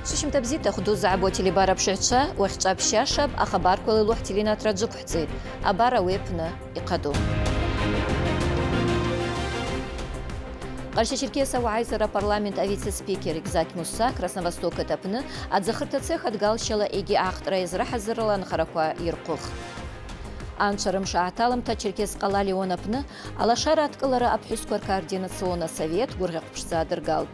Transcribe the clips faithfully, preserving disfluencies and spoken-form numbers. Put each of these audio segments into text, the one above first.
ششم تبزيد تاخدو زعبو تلي بارا بشعشا وخشاب شاشب أخبار كل لوح تلينا ترجق حتزيد أبارا ويبنا يقدو قرشة شركة سوعيزرا парламент авице-спикер Экзаки Муса Красновосток этапны отзахырта цех отгалщала иги ахтра израха зырла нахараква ирқух. Анчарым шааталым та Черкес қалали онапны алашар аткалары абхюскор координационный совет гургақпшса адыргалд.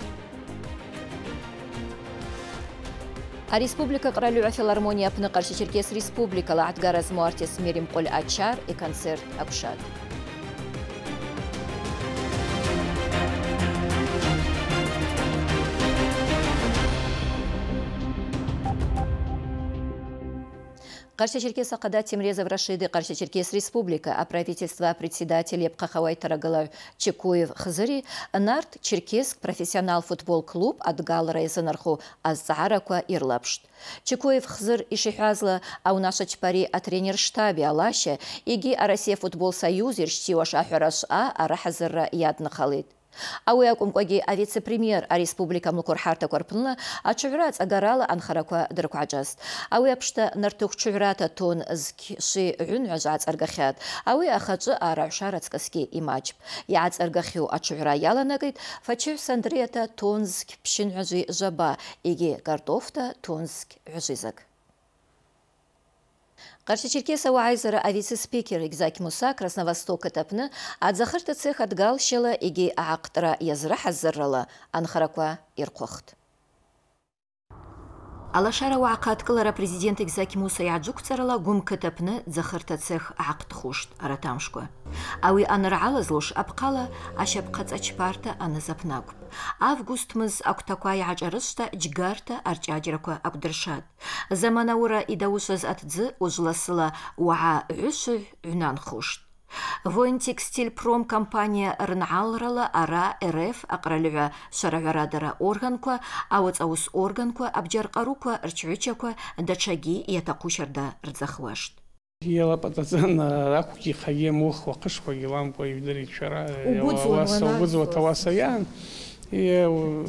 А республика Кралюа филармония апны Қаршы Черкес республикала атгараз муартес мерим қол ачар и концерт акшад. Қаршы Черкес Ақада Темрезов Рашиды Қаршы Черкес Республика, а правительство председатель Епқахавай Тарагалар Чекуев Хзыри, Нарт Черкес профессионал футбол клуб отгал райзанарху Азараква Ирлапшт. Чекуев Хзыр и Шихазла, а у наша чпари а тренер штабе Алаша, иги а Россия футбол союз ирштива шахараш а а Рахазыра ядна халит. Ауякум коги а вице-премьер а республика Млукурхарта Корпнла, а чуврац агарала анхараква дракуаджаст. Ауяпшта нартух чуврата тон зкши юнважац аргахят. Ауя ахаджа а рашарацкаски имачб. Яц аргахю а чувра яла нагит, фачив сандрета тонзк пшинважи жаба, иги картофта тонзк вжизак. Қаршы Черкес Ауайзара авице-спикер Экзаки Муса Красновосток этапны адзахырта цех отгалщала иги аақтыра язраха зыррала анхараква ирқуахт. Алашара уақаткалара президент Экзаки Муса яджук царала гум кытапны дзахырта цех аақт хушт аратамшква. Ауи аныралазлуш апқала ашапқац ачпарта аназапнагу. Август мыз актаква яджарышта джгарта арчаджраква акдыршат. Заманаура идаушаз атдзы ужласыла уаа үші үнан хушт. Воин текстиль пром компания рналрала ара РФ акралюа шараварадара органква, ауц аус органква абджарқаруква рчвичаква дачаги ятакушарда рдзахвашт. Ела патацан акуки хаге мух вакышва гилам по ивдери чара убудзва тавасаян и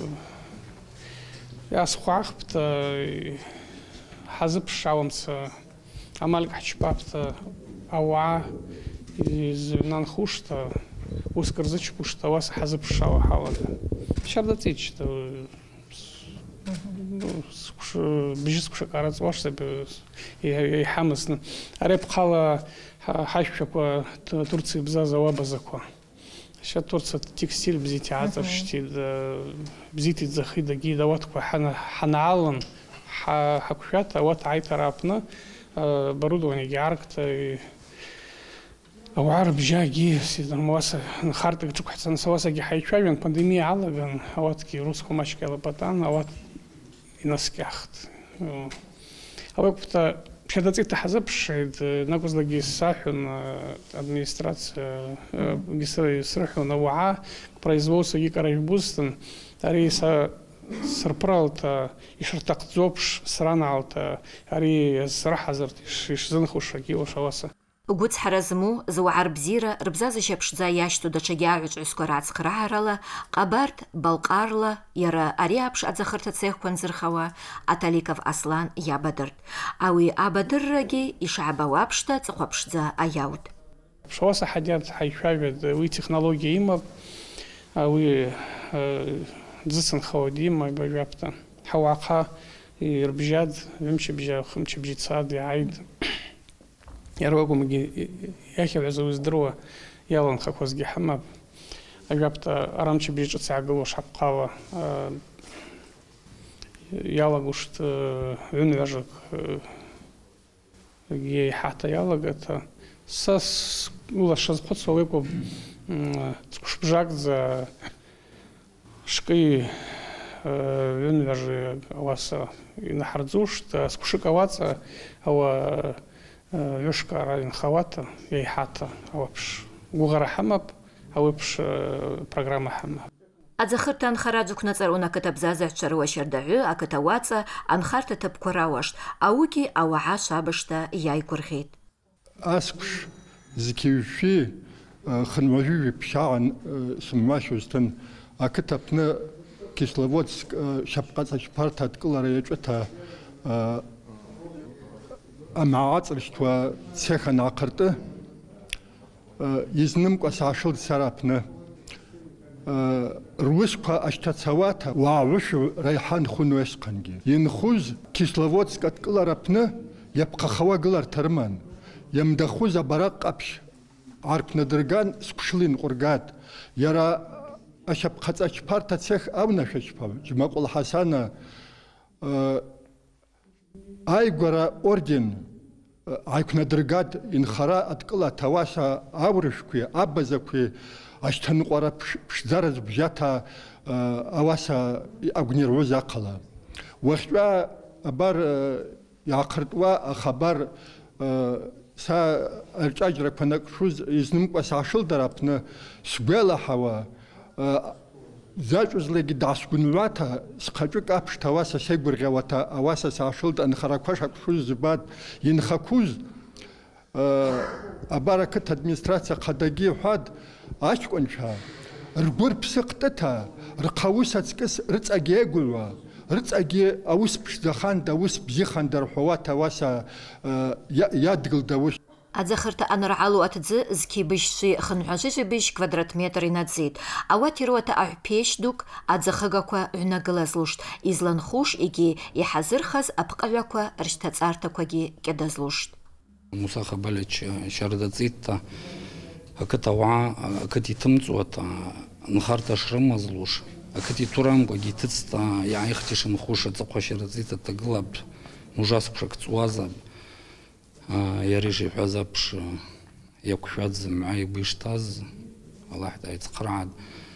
я схвахпта хазып шавамца амаль качпапта ауа из нанхушта ускорзычку что вас хазып шава хавада шарда тичта бежиску шакарат ваша и хамасна ареп хала хашпа Турции бза заваба заква сейчас Турция текстиль бзи театр штит бзити захида гида вот хана ханалан хакушата вот айтарапна оборудование яркто وعرب جاجي سيدنا مواسى نخارتك تشوف حسن سواسى جي حيشوفين بندمية على أوقات كي روسكو مشكلة بطان أوقات ينسكحت أوقات بشدة تحزبش نقص لقي ساحن администрация سرحوا نوعا производство جي كراج بوستن تاريسا سربرالتا يشرتق زوبش سرانالتا أري سرحة زرت يشزنخو شاكي وشواسى Гуц харазму зуар бзира рбзазы шепшза яшту дачагявич ускорац храарала, қабарт балқарла, яра ариапш адзахырта цех кванзырхава, Аталиков Аслан ябадырт. Ауи абадырраги ишаба вапшта цхвапшза аяут. Шоаса хадят хайшавит, уи технологии има, ауи дзысын хавади има бажапта. Хаваqa ирбжад, вимчи бжа, хымчи бжицад, яйд. Я рогу мги яхи вязу здорово ялан хакоз гихама агапта арамчи бижу цагалу шапкава ялагушт юнважак гей хата ялагата сас ула шазхот совеко скушбжак за шки юнважи аваса на хардзушт скушиковаться ава يشكر على الخواتة يحاطة أو بش وغرا حمب أو بش برنامج حمب. أتذكرت أن خرجك نظر أن كتب زازع شروع شردعو أكتواتة أن خرت تبكراوشت أوكي أو عاشا بشتا ياي كرخيت. أسكش زكيوشي خنواجو بشاعن سماشوستن أكتبنا Кисловодск шапкацач партат кыларачута амаацрштва цеха нақырты изним квасашыл сарапны руисқа аштацавата ваавыш райхан хунуэсқанги инхуз Кисловодск аткыларапны япқахава гылар тарман ямдахуз абарак қапш арпнадырган скушлин қургат яра ашап қацач парта цех авнашачпа жмақул хасана айгвара орден айкнадыргат инхара аткыла таваса аврышкви аббазакви аштанқуара пшзараз бжата аваса агнирвоз ақала уахва абар яқыртва хабар са алчажра панакшуз изнимква сашыл дарапны сбела хава зачузлеги дасгунвата сқачук апш таваса сегбургавата аваса сашыл анхаракваш акшуз збат инхакуз абаракат администрация қадаги хад ашконча ргур псиқтата рқаусацкис рыцагегулва рыцаги аус пшдахан даус бзихан дархуа таваса ядгыл давус Адзахырта анаралу атдзы зкибышши хынхашиши биш квадрат метр инадзит. Ауатируата ахпешдук адзахагаква гъунагалазлушт. Изланхуш иги ихазырхаз апкъаваква рштацартакваги кедазлушт. Муса Хабалич шардацитта акатауа акати тымцуата нхарта шрымазлуш. Акати турамква гитыцта яихтишин хуша цақваширадзита таглаб мужаспшак цуазаб. Я режи хазапш якушадз معي بيشتاز الله يحتاج قرعد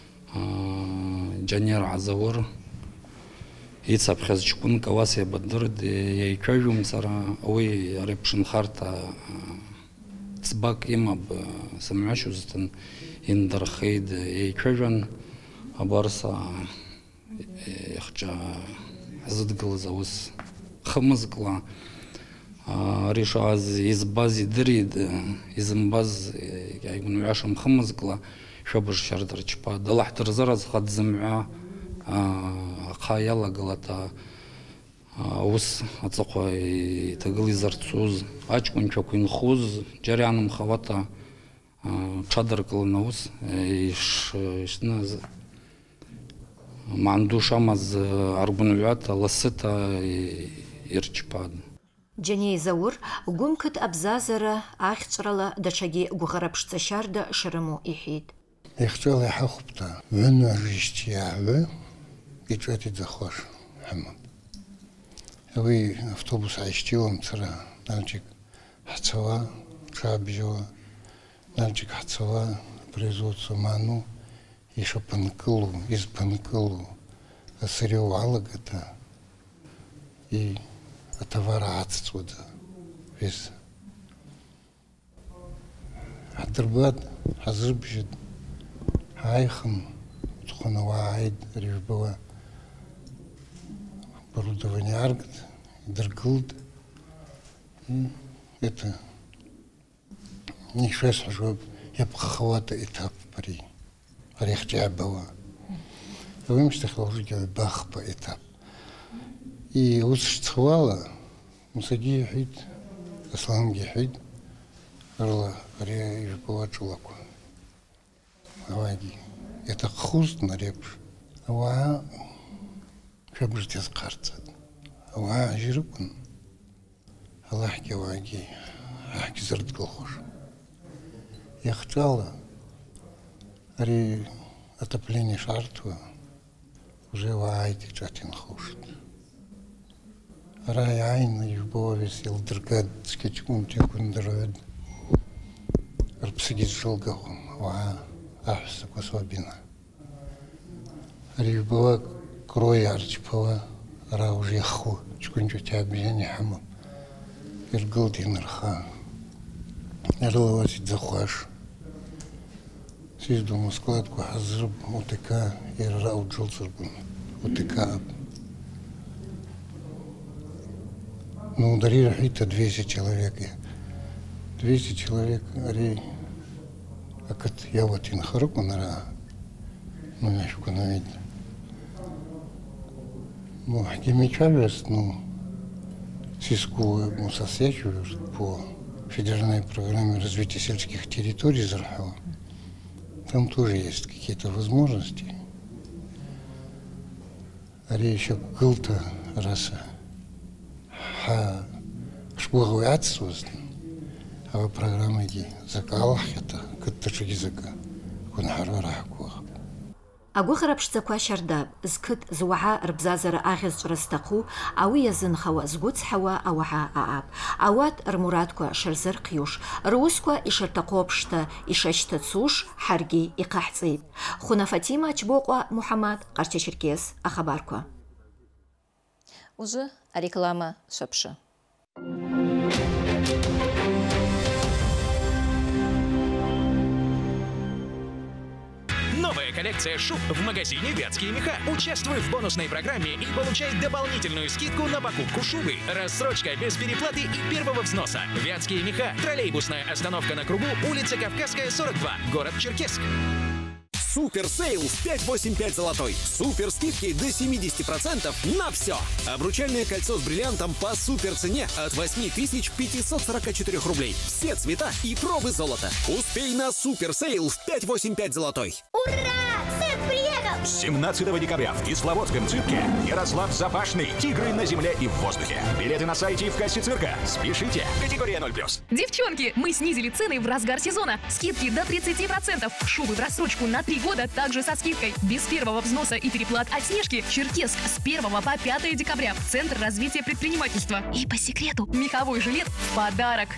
جنير عزور يتصاب خز شكون كواسي بدرد يكوجم صرا اوي ريبشن خارتا تسباك اما بسمعش وزتن يندر خيد يكوجن ابارسا يخجا زد قلزوس خمس قلا ريشاز يزباز يدريد يزمباز يقولون عشان خمس قلا شبر شردر شبا دلح ترزرز خد زمعة خايلا قلتا وس أتقوى تقلي زرتسوز أشكون شكون خوز جريان مخواتا شادر قلنا وس إيش إيش ناز ما عندوش أمز أربعة لسته يرتشباد Джаней Заур гумкат абзазара ахчрала дачаги гухарапшца шарда шраму ихид. Ихчал яхахупта вен рижтияве гичати захош хамам. Вы автобус айштиом цара налчик хацава чабжо налчик хацава производство ману еще панкылу из панкылу асыревала гата и товара отсюда весь. Атрбат азрбжит айхам тхонавайд режбова оборудование аргт дергулд. Это не шесть, что я похвата этап пари. Рехтя была. Вы что хотите бах по этап. И усчитывала, мусади хит, асланги хит, рла, ря и жбова чулаку. Аваги. Это хуст на репш. Ава, как бы тебе скарца. Ава, жиркун. Аллах кеваги, ахки зардгалхош. Я хотела, ри отопление шартва, уже вайти чатин хушт. Рай айн юбова весел дргад скачкун текун дрод. Рпсигит шелгахум, ва ахса косвабина. Юбова крой арчпова, ра уже ху, чкунчу тебя объясни хаму. Иргалдин рха. Ирлавасит захуаш. Сижду складку хазрб утека ирра уджулцурбун. Утека. Ну, ударили это двести человек. двести человек, ари, а как я вот инхаруку нара, ну, я шуку навидел. Ну, Демичавес, ну, Сиску Мусасечу по федеральной программе развития сельских территорий Зархова. Там тоже есть какие-то возможности. А еще кылта раса. А шпуговый отсутств. А в программе иди закалах это кыттыш языка. Кун харварахкуах. أقول خرب شتكوا شرداب زكت زوعة ربزازر آخذ رستقو أو يزن خوا زقوت حوا أو ها أب أوات رموراتكوا شرزر قيوش روسكوا إشرتقوا بشتا إششت تسوش حرقي إقاحتيب خونا فاطمة تبوقوا محمد قرتي شركيس أخباركوا وزه ريكلاما شبشة. Новая коллекция шуб в магазине «Вятские меха». Участвуй в бонусной программе и получай дополнительную скидку на покупку шубы. Рассрочка без переплаты и первого взноса. «Вятские меха». Троллейбусная остановка на кругу, улица Кавказская, сорок два, город Черкесск. Супер сейл в пять восемь пять золотой. Супер скидки до семидесяти процентов на все. Обручальное кольцо с бриллиантом по супер цене от восьми тысяч пятисот сорока четырёх рублей. Все цвета и пробы золота. Успей на супер сейл в пять восемь пять золотой. Ура! Цирк приехал! семнадцатого декабря в Кисловодском цирке Ярослав Запашный. Тигры на земле и в воздухе. Билеты на сайте и в кассе цирка. Спешите. Категория ноль плюс. Девчонки, мы снизили цены в разгар сезона. Скидки до тридцати процентов. Шубы в рассрочку на три года также со скидкой. Без первого взноса и переплат от Снежки. Черкесск с первого по пятое декабря в Центр развития предпринимательства. И по секрету меховой жилет в подарок.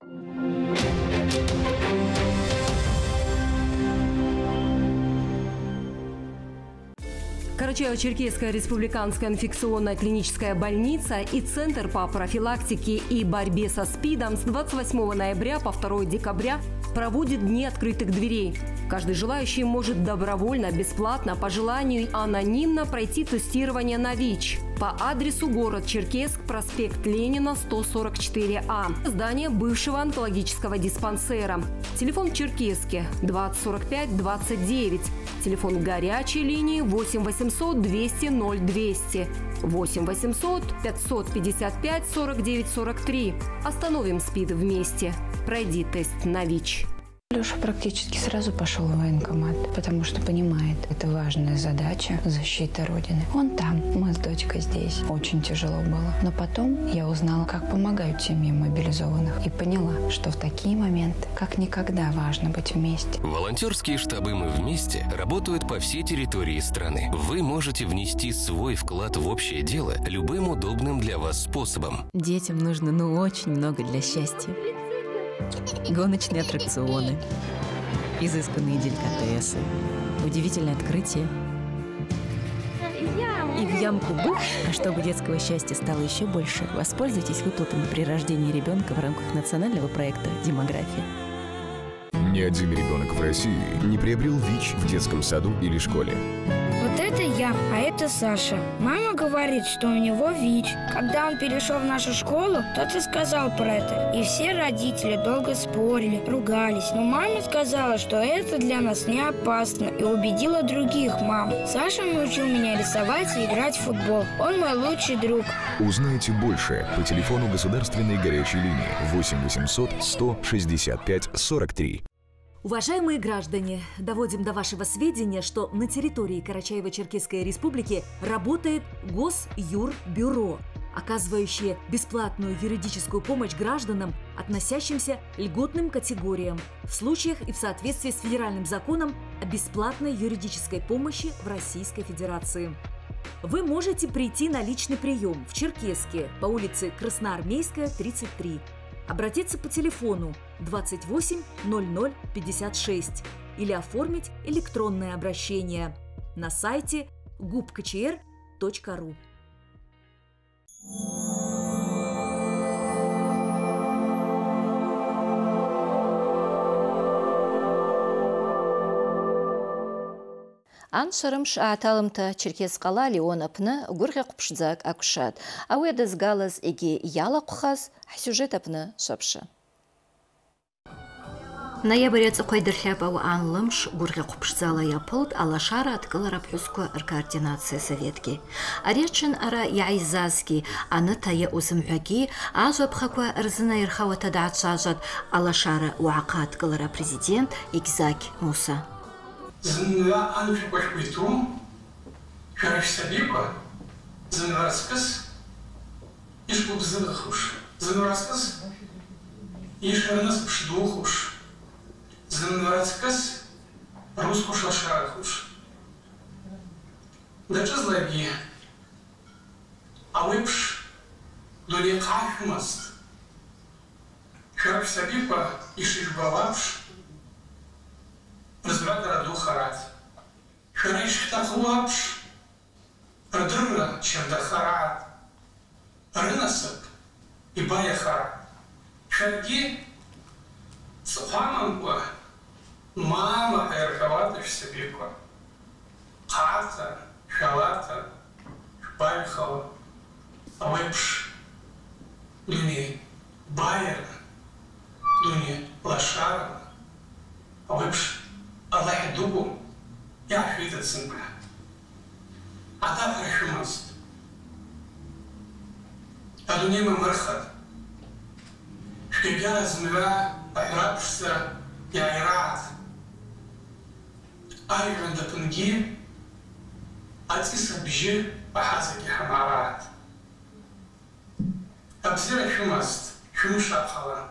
Карачаево-Черкесская республиканская инфекционно-клиническая больница и Центр по профилактике и борьбе со СПИДом с двадцать восьмого ноября по второе декабря проводит Дни открытых дверей. Каждый желающий может добровольно, бесплатно, по желанию и анонимно пройти тестирование на ВИЧ по адресу город Черкесск, проспект Ленина, сто сорок четыре А, здание бывшего онкологического диспансера. Телефон в Черкесске двадцать сорок пять двадцать девять. Телефон горячей линии восемь восемьсот двести ноль двести. восемь восемьсот пятьсот пятьдесят пять сорок девять сорок три. Остановим СПИД вместе. Пройди тест на ВИЧ. Леша практически сразу пошел в военкомат, потому что понимает, это важная задача – защита Родины. Он там, мы с дочкой здесь. Очень тяжело было. Но потом я узнала, как помогают семьям мобилизованных. И поняла, что в такие моменты как никогда важно быть вместе. Волонтерские штабы «Мы вместе» работают по всей территории страны. Вы можете внести свой вклад в общее дело любым удобным для вас способом. Детям нужно ну очень много для счастья. Гоночные аттракционы, изысканные деликатесы, удивительное открытие. И в ямку бух, а чтобы детского счастья стало еще больше, воспользуйтесь выплатами при рождении ребенка в рамках национального проекта «Демография». Ни один ребенок в России не приобрел ВИЧ в детском саду или школе. Вот это я, а это Саша. Мама говорит, что у него ВИЧ. Когда он перешел в нашу школу, кто-то сказал про это. И все родители долго спорили, ругались. Но мама сказала, что это для нас не опасно, и убедила других мам. Саша научил меня рисовать и играть в футбол. Он мой лучший друг. Узнайте больше по телефону государственной горячей линии восемь восемьсот сто шестьдесят пять сорок три. Уважаемые граждане, доводим до вашего сведения, что на территории Карачаево-Черкесской республики работает Госюрбюро, оказывающее бесплатную юридическую помощь гражданам, относящимся к льготным категориям, в случаях и в соответствии с федеральным законом о бесплатной юридической помощи в Российской Федерации. Вы можете прийти на личный прием в Черкесске по улице Красноармейская, тридцать три. Обратиться по телефону двадцать восемь ноль ноль пятьдесят шесть или оформить электронное обращение на сайте губкчр точка ру. Аншарымш аталымта Черкес қала Леонапны гурға құпшыдзак акушат. Ауэдіз галыз еге яла құхаз сюжет апны шапшы. Ноябрь цукайдырхяб ау анлымш гурге купшзала япылт алашара аткалара пхуско координация советки. Аречен ара яйзазки аны тая узымхаги ажа пхаква рзына ирхавата дачажат алашара уака аткалара президент Игзак Муса. Зынла анфи пашпиту шараш сабиква зынраскас ишбук зыдахуш зынраскас ишарнас пшдухуш Зынраскас руску шашарахуш. Дача злаги, а выпш доли кафмаст. Шарп сабипа и шишбавапш. Разбрата раду харат. Шариш тахуапш. Радрыра черда харат. Рынасып и бая харат. Шарги сухаманква. Мама эрхавата шсабиква, хата, шалата, шпальхава, авэпш, дуни байер, дуни лашара, авэпш, аллахи дугу, я хвита цинка. А та харшимаст. А дуни мамархат. Шкебяна змева, ахрапшса, я ират. Айран да пунги, атиса бжи пахазаки хамарат. Абзира шумаст, шумушапхала.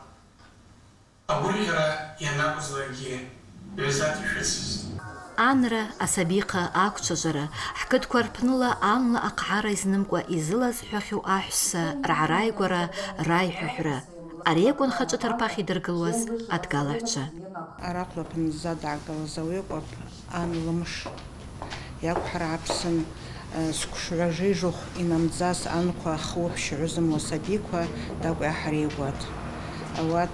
Абургера янабузлаги, вязати шицест. Анра асабиqa акчажара хкат кварпнула анла акхара изнымгва изылаз хухю ахса рарайгвара райхухра. Арекон хача тарпахи дыргылуаз атгалача. Араклапын задагылзауекоп анлымш. Якхрапсын скушражижух инамдзас анква хвопш рузымло сабиква дагва харигват. Ават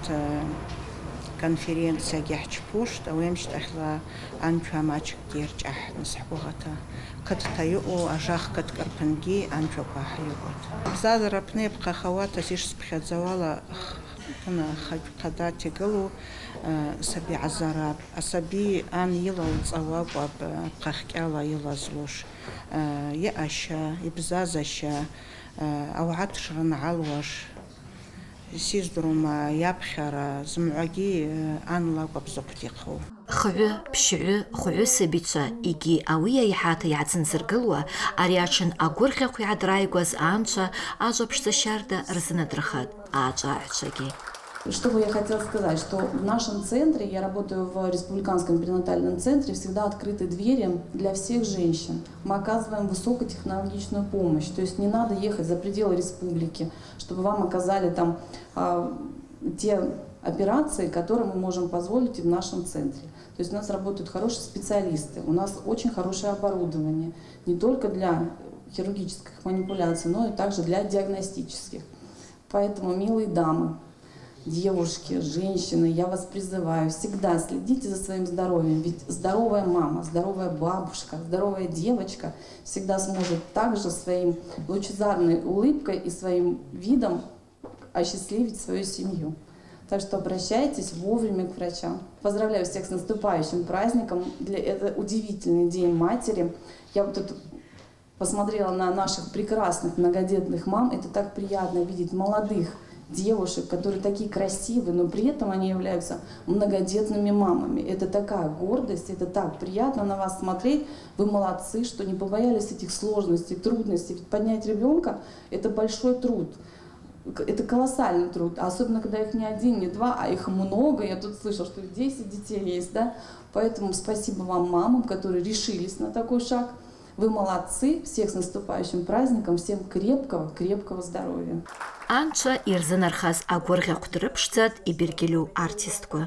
конференция гяхчпушт, ауемшт ахла анча мачк дерчах насхугата. Каттаю ажах кат карпанги анча харигват. Задарапне бхахавата сиш спхадзавала أنا خداتي قلو سبي عزاراب أسبي أن يلا الصواب وبقخك الله يلا زلوش يأشا يبزازشا أو عطشرن علوش سيزدرو ما يبخر زمعجي أن لا بزقتيقو خعو بشعو خعو سبيتشا إيجي أويا يحاتا يعزن زرقلوا أرياشن أقورخي خوي عدرايقوز آنشا آجا بشتشاردا رزنا درخاد آجا عشاقي. Что бы я хотела сказать, что в нашем центре, я работаю в республиканском перинатальном центре, всегда открыты двери для всех женщин. Мы оказываем высокотехнологичную помощь, то есть не надо ехать за пределы республики, чтобы вам оказали там а, те операции, которые мы можем позволить и в нашем центре. То есть у нас работают хорошие специалисты, у нас очень хорошее оборудование, не только для хирургических манипуляций, но и также для диагностических. Поэтому, милые дамы, девушки, женщины, я вас призываю, всегда следите за своим здоровьем, ведь здоровая мама, здоровая бабушка, здоровая девочка всегда сможет также своим лучезарной улыбкой и своим видом осчастливить свою семью. Так что обращайтесь вовремя к врачам. Поздравляю всех с наступающим праздником. Для это удивительный день матери. Я вот тут посмотрела на наших прекрасных многодетных мам. Это так приятно видеть молодых девушек, которые такие красивые, но при этом они являются многодетными мамами. Это такая гордость, это так приятно на вас смотреть. Вы молодцы, что не побоялись этих сложностей, трудностей. Ведь поднять ребенка – это большой труд. Это колоссальный труд, особенно когда их не один, не два, а их много. Я тут слышала, что десять детей есть, да? Поэтому спасибо вам, мамам, которые решились на такой шаг. Вы молодцы, всех с наступающим праздником, всем крепкого, крепкого здоровья. Анча Ирзанархас Агорга Кутрыпшцат и Бергелю артистку.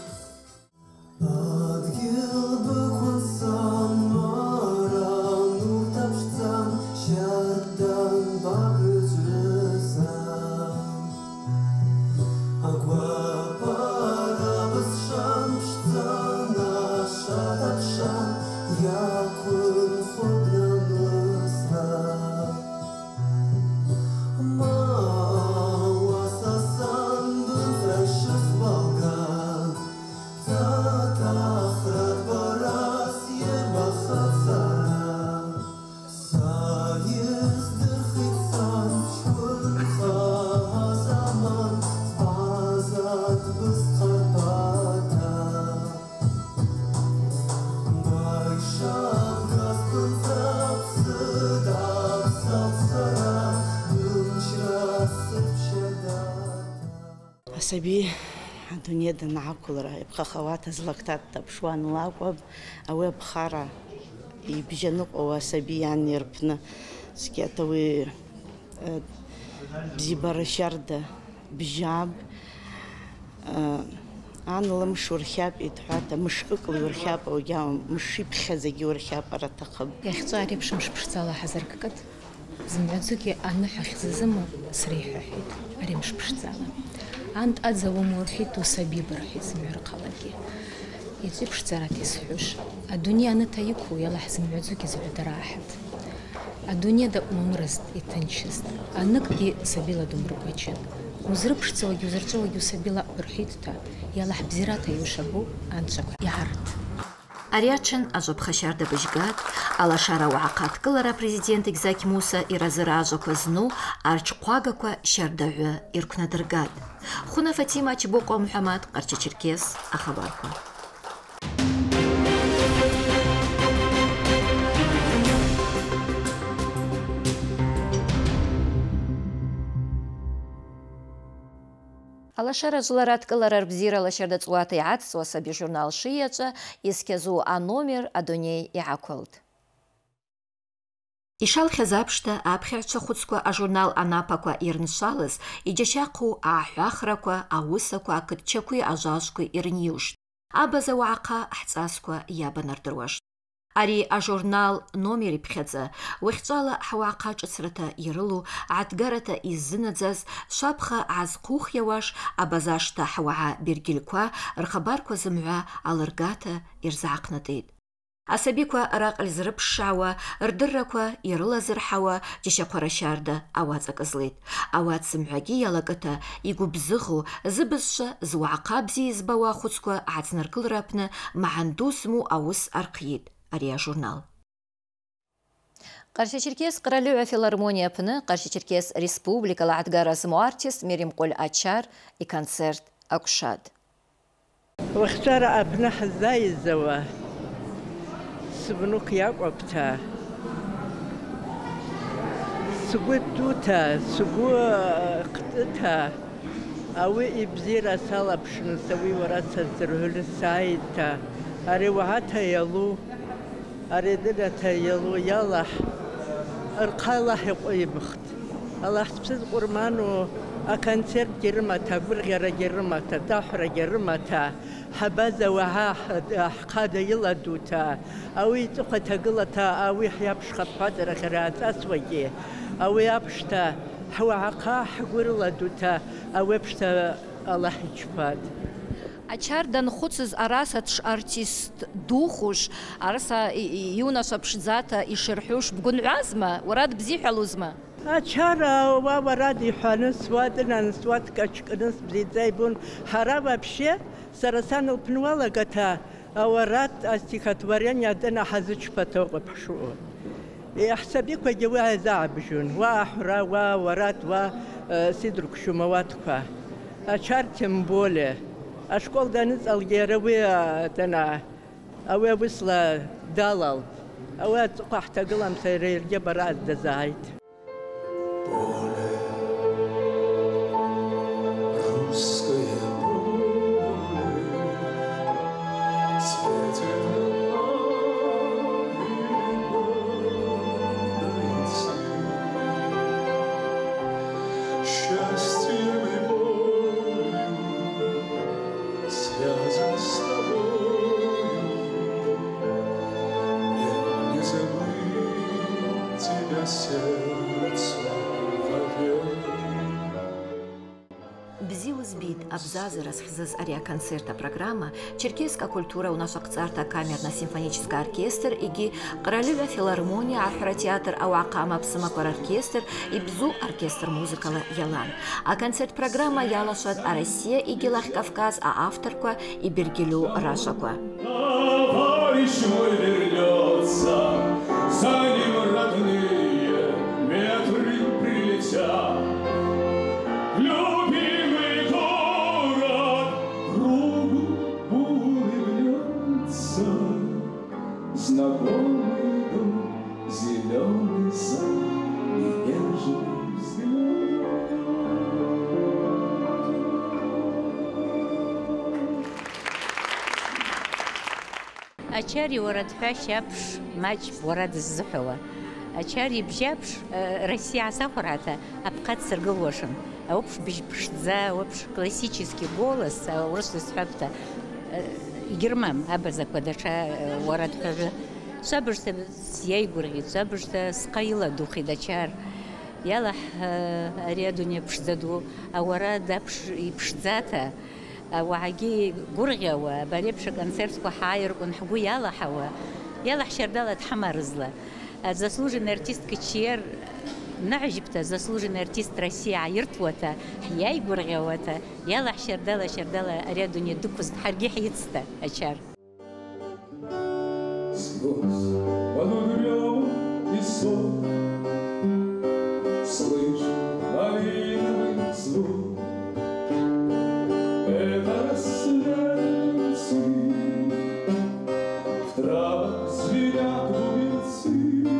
Ad yıl bıkmasan maram سبي الدنيا دنا كلها يبقى خوات زلقتات تبشوان لاقوب أو بخارة يبجنق أو سبي يعني ربنا سكيتوي بزيبر شردة بجاب أنا لم شورخاب إتحاتا مش أكل ورخاب أو جام مش بخزجي ورخاب أرتقب. يا أخي صاري بش مش بشتغل حزر كت زمعتك أنا حخز زم صريح حيد أري مش بشتغل عند أتزوج مرحيت وسبيب رحيت زمعر قلقي يجي بشتغل تسحوش الدنيا أنا تيكو يلا حزم عزوك زعد راحت الدنيا دا ممرست يتنشست أنك دي سبيلا دمر بيجن وزربش تسوي وزرتسوي يسبيلا برحيتتا يلا حبزيراتا يوشبو أنشك يعرض Ариачин ажоб хашарда бежгат, алашара уакат кылара президент Экзаки Муса и разыра ажоб зну арчқуагаква шардавы иркнадыргат. Хуна Фатима Чебоко Мухаммад, Карча Черкес, Ахабарка. Алашара жларат кыларар бзира алашарда цуаты яц суасаби журнал шияча искезу а номер адоней яаколд. Ишал хезапшта апхерча хуцква а журнал анапаква ирншалыз иджашаку а хахраква а усаква а кытчакуи а жашкуи ирнюшт. Абаза уака ахцасква ябанардруаш. Ари а журнал номери пхедза уихцала хавака чцрата ирылу атгарата иззынадзаз шапха азқух яваш абазашта хаваа биргилква рхабарква зымгӏва алыргата ирзгӏахънатӏитӏ. Асабиква аракъыль зрыпшшгӏауа, рдырраква йрылазырхӏауа джьащахъва ращарда ауат злитӏ. Ауат зымгӏвагьи йалакӏыта йгвыбзыгъу, зыбызшва зуагӏахъа бзи йызбауа хуцква гӏацнаргылра апны магӏынду зму ауыс архъйитӏ. Ария журнал. Каршы-Черкес Кыралыва филармония пны Каршы-Черкес республикала атгара зму артист Меримкуль Ачар и концерт акушат. واختار أبناء زي الزوا سبنوك يقبتا سقو توتا سقو قطتا أوي إبزيرا سالا بشن سوي وراسا زرهل سايتا أري وهاتا يلو أريدنا يلو يالح أرقالح يقوي بخت الله سبسد قرمانو أكنسر جرمتا برغير جرمتا داحر جرمتا حبازا وها حقادا يلا دوتا أوي تقتا قلتا أوي حيابش خطفادر خرات أسوجي أوي أبشتا حوا عقا حقور دوتا أوي بشتا الله يجفاد Ачар данхуцыз арасатш артист духуш, араса юнаша пшдзата и шерхуш бгунъазма, урад бзихӏалузма. Ачара ва варад йхӏваныс, вадынаныс, вадкӏачкӏныс бзидзайбун, хара вообще сарасан лпнуалагата аварат астихотворения дына хазычпата къыпхшу. Йхӏсабиквагьи уи азагӏбжун, ва ахӏвра, ва варат, ва сидрук шумаватква. Ачар тем более. А школ даниц алгеровые тена, а вы высла далал, а вы отцухта гылам сайрер гебараз дазайт. Абзазы расхизыз ария концерта программа Черкесская культура у нас акцарта камерно-симфонический оркестр иги Кыралыва филармония ахротеатр ауакама псымаквар оркестр и бзу оркестр музыкала ялан. А концерт программа ялашат а Россия иги Лах Кавказ, а авторква и Бергилю Рашаква. Знакомый дом, зеленый сад и нежный взгляд. أشاري ورد فاشابش ماج ورد الزحوة أشاري بجابش Россия сахарата أبقات سرقوشن أوبش بيج بشتزا وبش классический голос ورسل سحبته يجرمم أبزك ودشا ورد فاش سابرت سيايقري سابرت سقيلة دوخي دشار يلا أريدوني بشزدو أورا دبش بشزاتا وعجي قرية وبريبش концерт وحاير ونحبو يلا حوا يلا حشردالة تحمرزلا заслуженный артист كتشير نعجبته заслуженный артист России عيرتوتا حياي قريوتا يلا حشردالة شردالة أريدوني دكوز حرقي حيتستا أشار Слышь, малиновый звук, это рассветы, в травах звенят бубенцы,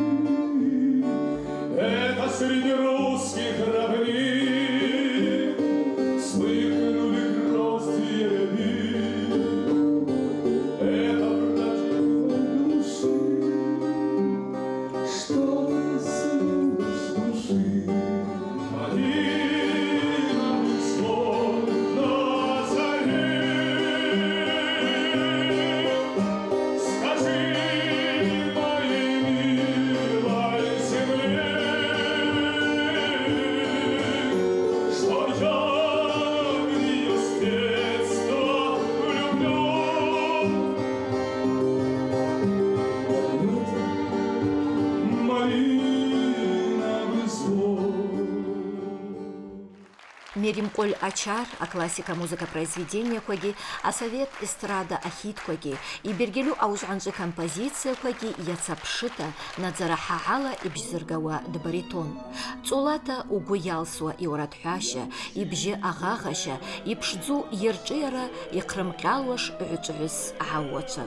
это среди русских равнин вспыхнули гроздья рябин, это враждебной души, что коснулось души. Меримколь Ачар, а классика музыка произведения коги, а совет эстрада ахит коги, и бергелю аузанжи композиция коги, яцапшита, надзарахаала и бжзыргава дбаритон. Цулата угуялсуа и оратхаша, и бже агагаша, и пшдзу ерчера, и крымкалваш учвис агавоча.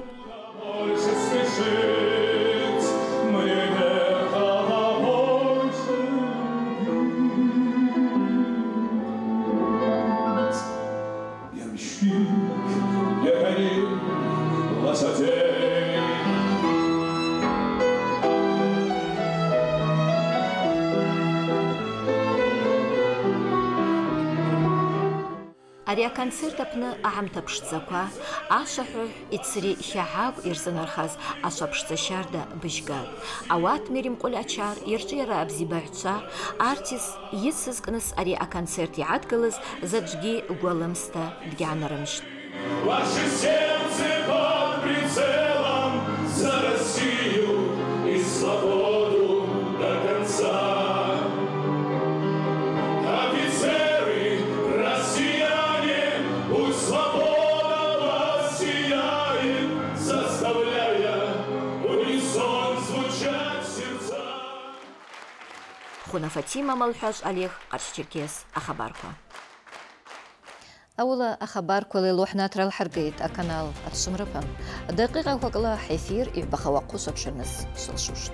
Ария концерт апны аамта пшцаква, ашаху ицри хяхаг ирзанархаз аша пшцашарда бышгад. Ауат Меримколь Ачар иржира абзибайча, артис йыссызкныс ария концерт яадгалыз заджги угваламста дгянарымш. Ваше сердце под прицелом за Россию и свободу до конца. Офицеры, россияне, пусть свобода вас сияет, заставляя унисон звучать сердца. Хуна Фатима Малхаж Олег, Карш-Черкес, Ахабарко. أولا أخبار كل لوحنا ترى الحرقيت أكنال الشمربان دقيقة وقلا حيثير إبخوا قوسة بشرنس شلشوش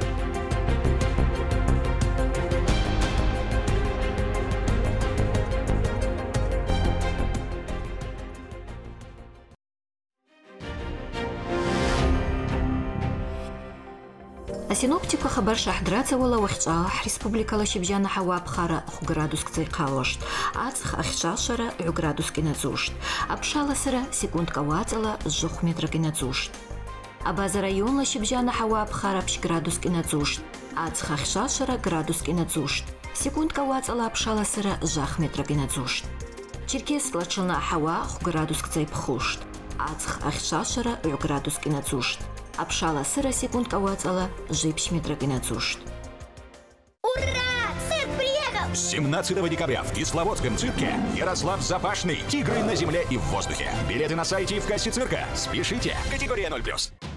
Синоптика хабар шахдраца вала вахчах республика Лашибжана хава бхара градус кцай калошт ацх ахшашара градус киназушт абшала сара секундка вацала жух метра киназушт абаза район Лашибжана хава бхара пш градус киназушт ацх ахшашара градус киназушт секундка вацала абшала сара жах метра киназушт Черкес лачилна хава градус кцай бхушт ацх ахшашара градус киназушт Апшала сыра секундка вацала жипш метра кинацушт. Ура! Цирк приехал! семнадцатого декабря в Кисловодском цирке Ярослав Запашный. Тигры на земле и в воздухе. Билеты на сайте и в кассе цирка. Спешите. Категория ноль плюс.